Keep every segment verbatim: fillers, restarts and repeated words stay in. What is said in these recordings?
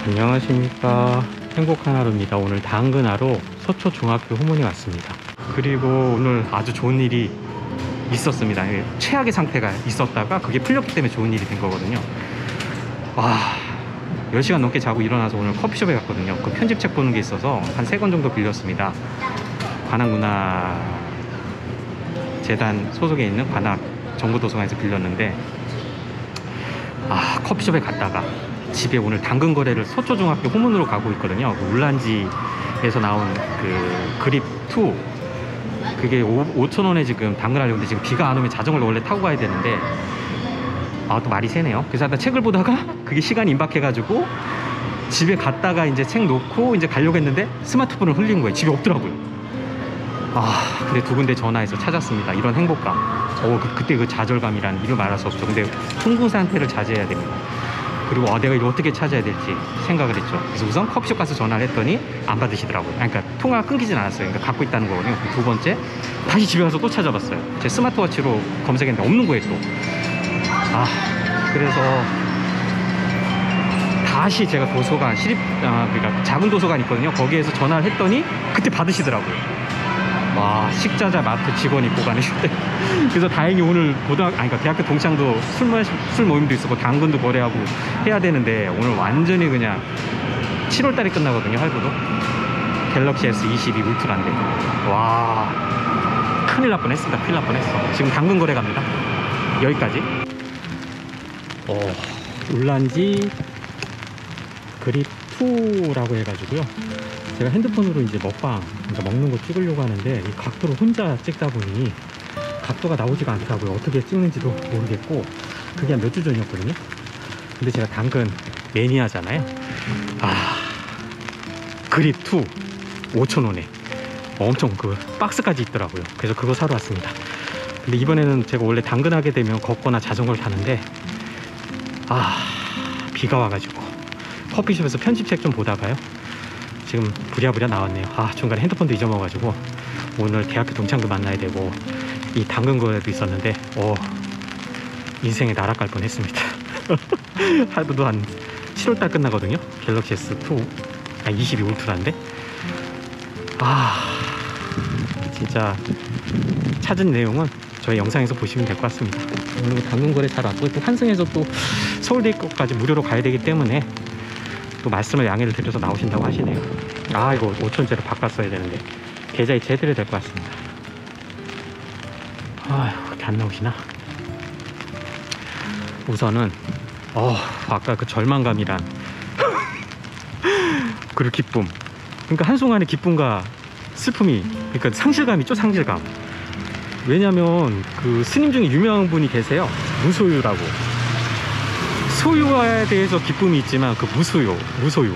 안녕하십니까. 행복한 하루입니다. 오늘 당근하러 서초중학교 후문에 왔습니다. 그리고 오늘 아주 좋은 일이 있었습니다. 최악의 상태가 있었다가 그게 풀렸기 때문에 좋은 일이 된 거거든요. 와, 열 시간 넘게 자고 일어나서 오늘 커피숍에 갔거든요. 그 편집책 보는 게 있어서 한 세 권 정도 빌렸습니다. 관악문화재단 소속에 있는 관악 정부도서관에서 빌렸는데, 아, 커피숍에 갔다가 집에 오늘 당근 거래를 서초중학교 후문으로 가고 있거든요. 그 울란지에서 나온 그 그립 투, 그게 오천 원에 지금 당근하려는데 지금 비가 안 오면 자전거를 원래 타고 가야 되는데, 아, 또 말이 새네요. 그래서 일단 책을 보다가 그게 시간이 임박해가지고 집에 갔다가 이제 책 놓고 이제 가려고 했는데 스마트폰을 흘린 거예요. 집에 없더라고요. 아, 근데 두 군데 전화해서 찾았습니다. 이런 행복감. 어, 그, 그때 그 좌절감이란 이루 말할 수 없죠. 근데 흥분 상태를 자제해야 됩니다. 그리고 아, 내가 이걸 어떻게 찾아야 될지 생각을 했죠. 그래서 우선 커피숍 가서 전화를 했더니 안 받으시더라고요. 그러니까 통화가 끊기진 않았어요. 그러니까 갖고 있다는 거거든요. 두 번째, 다시 집에 가서 또 찾아봤어요. 제 스마트워치로 검색했는데 없는 거예요 또. 아, 그래서 다시 제가 도서관, 시립, 아, 그러니까 작은 도서관 있거든요. 거기에서 전화를 했더니 그때 받으시더라고요. 와, 식자재 마트 직원이 보관해줄 때. 그래서 다행히 오늘 고등학교, 아니, 그러니까 대학교 동창도 술, 마, 술 모임도 있었고 당근도 거래하고 해야 되는데 오늘 완전히 그냥 칠월 달에 끝나거든요, 할부도. 갤럭시 에스 이십이 울트라인데. 와, 큰일 날 뻔했습니다. 큰일 날 뻔했어. 지금 당근 거래 갑니다. 여기까지. 어, 울란지 그립 투라고 해가지고요. 제가 핸드폰으로 이제 먹방, 그러니까 먹는 거 찍으려고 하는데 이 각도로 혼자 찍다 보니 각도가 나오지가 않더라고요. 어떻게 찍는지도 모르겠고, 그게 한 몇 주 전이었거든요. 근데 제가 당근 매니아잖아요. 아, 그립 투 오천 원에 엄청 그 박스까지 있더라고요. 그래서 그거 사러 왔습니다. 근데 이번에는 제가 원래 당근 하게 되면 걷거나 자전거를 타는데, 아, 비가 와가지고 커피숍에서 편집책 좀 보다가요, 지금 부랴부랴 나왔네요. 아, 중간에 핸드폰도 잊어먹어가지고 오늘 대학교 동창도 만나야 되고 이 당근 거래도 있었는데, 어, 인생에 날아갈 뻔했습니다. 할부도 한 칠월 달 끝나거든요. 갤럭시 에스 투, 아, 이십이 울트라인데, 아, 진짜 찾은 내용은 저희 영상에서 보시면 될 것 같습니다. 오늘 당근 거래 잘 왔고, 또 환승해서 또 서울대 입구까지 무료로 가야 되기 때문에 또 말씀을 양해를 드려서 나오신다고 하시네요. 아, 이거 오천원짜리 바꿨어야 되는데 계좌 이체해드려야 될 것 같습니다. 아휴, 그렇게 안 나오시나? 우선은 어, 아까 그 절망감이란 그리고 기쁨, 그러니까 한순간의 기쁨과 슬픔이, 그러니까 상실감이 있죠. 상실감. 왜냐면 그 스님 중에 유명한 분이 계세요. 무소유라고. 소유에 대해서 기쁨이 있지만 그 무소유, 무소유,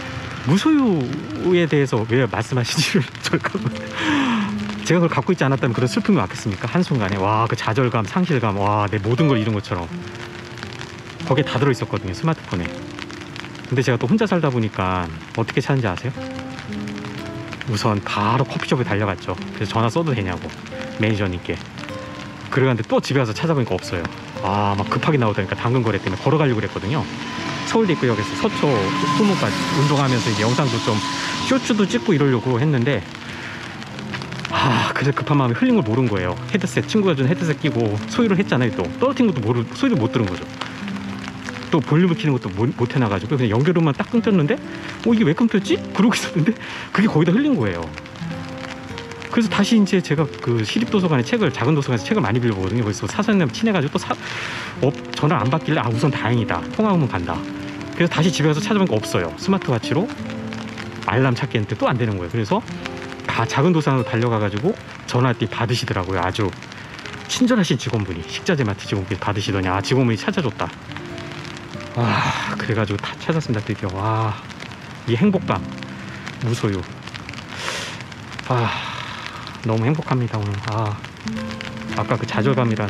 무소유에 대해서 왜 말씀하시지를 저가 제가 그걸 갖고 있지 않았다면 그런 슬픔이 왔겠습니까? 한순간에. 와, 그 좌절감, 상실감, 와, 내 모든 걸 잃은 것처럼. 거기에 다 들어있었거든요, 스마트폰에. 근데 제가 또 혼자 살다 보니까 어떻게 찾는지 아세요? 우선 바로 커피숍에 달려갔죠. 그래서 전화 써도 되냐고 매니저님께. 그래갔는데 또 집에 가서 찾아보니까 없어요. 아, 막 급하게 나오다니까 당근 거래 때문에 걸어가려고 그랬거든요. 서울대 입구역에서 서초 후문까지 운동하면서 이제 영상도 좀 쇼츠도 찍고 이러려고 했는데, 아, 그래서 급한 마음에 흘린 걸 모른 거예요. 헤드셋, 친구가 준 헤드셋 끼고 소유를 했잖아요. 또 떨어뜨린 것도 모르, 소유를 못 들은 거죠. 또 볼륨을 키는 것도 못, 못 해놔가지고 그냥 연결음만 딱 끊겼는데, 어, 이게 왜 끊겼지? 그러고 있었는데 그게 거의 다 흘린 거예요. 그래서 다시 이제 제가 그 시립도서관에 책을, 작은 도서관에서 책을 많이 빌려보거든요. 그래서 사장님 친해가지고 또 사, 어, 전화를 안 받길래, 아, 우선 다행이다. 통화 오면 간다. 그래서 다시 집에 가서 찾아보니까 없어요. 스마트워치로 알람 찾기 했는데 또 안 되는 거예요. 그래서 다 작은 도서관으로 달려가가지고 전화했더니 받으시더라고요. 아주 친절하신 직원분이, 식자재 마트 직원분이 받으시더니, 아, 직원분이 찾아줬다. 와, 그래가지고 다 찾았습니다, 드디어. 와, 이 행복감, 무소유. 아, 너무 행복합니다 오늘. 아, 아까 그 좌절감이란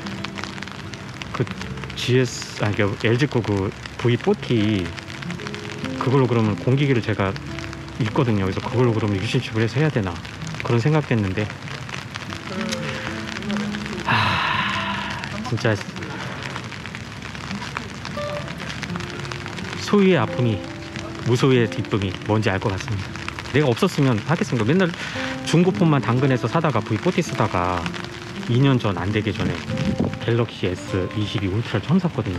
그 지에스, 아니 그 엘지 거 그 브이 사십, 그걸로 그러면 공기기를 제가 있거든요. 그래서 그걸로 그러면 유심칩을 해서 해야 되나 그런 생각했는데, 아, 진짜 소유의 아픔이 무소유의 기쁨이 뭔지 알 것 같습니다. 내가 없었으면 하겠습니까? 맨날 중고폰만 당근에서 사다가 브이 포티 쓰다가 이 년 전 안 되기 전에 갤럭시 에스 이십이 울트라를 처음 샀거든요.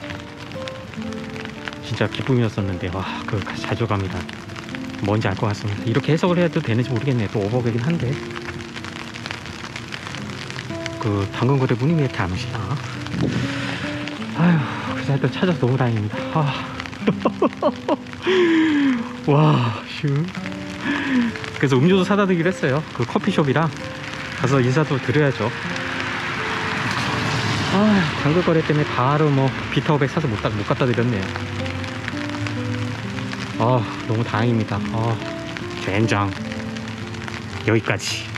진짜 기쁨이었었는데 와, 그 좌절감이다. 뭔지 알 것 같습니다. 이렇게 해석을 해도 되는지 모르겠네. 또 오버되긴 한데. 그 당근 거래분이 왜 이렇게 안 오시나? 아휴, 그래서 하여튼 찾아서 너무 다행입니다. 아. 와, 슈. 그래서 음료도 사다 드리기로 했어요. 그 커피숍이랑 가서 인사도 드려야죠. 아, 당근 거래 때문에 바로 뭐 비타오백 사서 못, 못 갖다 드렸네요. 아, 너무 다행입니다. 아, 젠장. 여기까지.